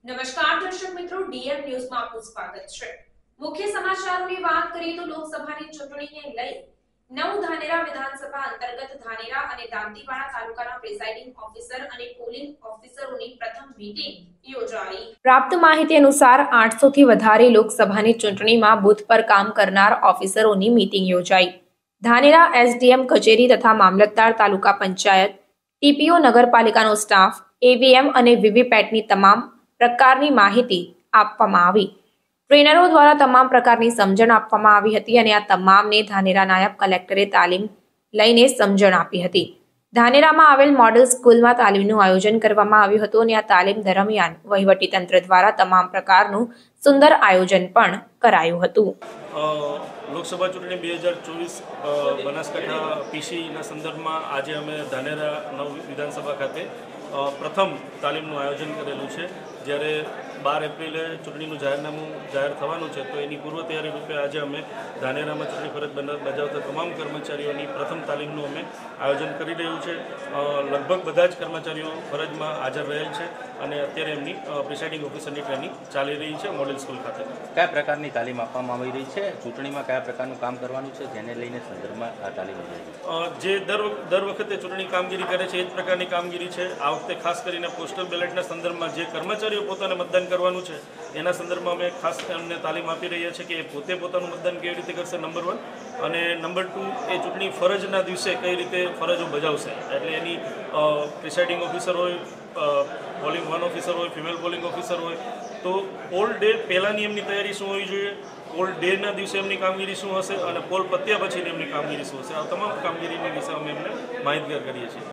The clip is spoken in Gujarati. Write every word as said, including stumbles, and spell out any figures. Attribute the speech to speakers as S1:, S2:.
S1: નમસ્કાર દર્શક મિત્રો, ડીએમ ન્યૂઝમાં આપનું સ્વાગત છે। મુખ્ય સમાચારોની વાત કરીએ તો લોકસભાની ચૂંટણીને લઈ નવ ધાનેરા વિધાનસભા અંતર્ગત ધાનેરા અને દાંતીવાડા તાલુકાના પ્રિસાઇડિંગ ઓફિસર અને પોલિંગ ઓફિસરોની પ્રથમ મીટિંગ યોજાઈ। પ્રાપ્ત માહિતી અનુસાર આઠસો થી વધારે લોકસભાની ચૂંટણીમાં બૂથ પર કામ કરનાર ઓફિસરોની મીટિંગ યોજાઈ। ધાનેરા એસડીએમ કચેરી તથા મામલતદાર તાલુકા પંચાયત ટીપીઓ નગરપાલિકાનો સ્ટાફ ઈવીએમ અને વીવીપેટની તમામ પ્રકારની માહિતી આપવામાં આવી। ટ્રેનરો દ્વારા તમામ પ્રકારની સમજણ આપવામાં આવી હતી અને આ તમામને ધાનેરા નાયબ કલેક્ટરે તાલીમ લઈને સમજણ આપી હતી। ધાનેરામાં આવેલ મોડેલ સ્કૂલમાં તાલીમનું આયોજન કરવામાં આવ્યું હતું અને આ તાલીમ દરમિયાન વહીવટી તંત્ર દ્વારા તમામ પ્રકારનું સુંદર આયોજન પણ કરાયું હતું।
S2: લોકસભા ચૂંટણી બે હજાર ચોવીસ બનાસકાંઠા પીસીના સંદર્ભમાં આજે અમે ધાનેરા નવ વિધાનસભા ખાતે પ્રથમ તાલીમનું આયોજન કરેલું છે। જ્યારે બાર એપ્રિલે ચૂંટણીનું જાહેરનામું જાહેર થવાનું છે, તો એની પૂર્વ તૈયારી રૂપે આજે અમે ધાનેરામાં ચૂંટણી ફરજ બજાવતા તમામ કર્મચારીઓની પ્રથમ તાલીમનું અમે આયોજન કરી રહ્યું છે। લગભગ બધા જ કર્મચારીઓ ફરજમાં હાજર રહેલ છે અને અત્યારે એમની પ્રિસાઇડિંગ ઓફિસરની ટ્રેનિંગ ચાલી રહી છે મોડેલ સ્કૂલ ખાતે।
S3: કયા પ્રકારની તાલીમ આપવામાં આવી રહી છે? ચૂંટણીમાં કયા પ્રકારનું કામ કરવાનું છે, જેને લઈને સંદર્ભમાં આ તાલીમ
S2: જે દર દર વખતે ચૂંટણી કામગીરી કરે છે એ જ પ્રકારની કામગીરી છે। આ વખતે ખાસ કરીને પોસ્ટલ બેલેટના સંદર્ભમાં જે કર્મચારીઓ પોતાને મતદાન કરવાનું છે એના સંદર્ભમાં અમે ખાસ એમને તાલીમ આપી રહ્યા છીએ કે એ પોતે પોતાનું મતદાન કેવી રીતે કરશે, નંબર વન, અને નંબર ટુ એ ચૂંટણી ફરજના દિવસે કઈ રીતે ફરજો બજાવશે। એટલે એની પ્રિસાઇડિંગ ઓફિસર હોય, પોલિંગ વન ઓફિસર હોય, ફિમેલ પોલિંગ ઓફિસર હોય, તો ઓલ ડે પહેલાંની એમની તૈયારી શું હોવી જોઈએ, પોલ ડેના દિવસે એમની કામગીરી શું હશે અને પોલ પત્યા પછીની એમની કામગીરી શું હશે, આ તમામ કામગીરીની વિશે અમે એમને માહિતગાર કરીએ છીએ।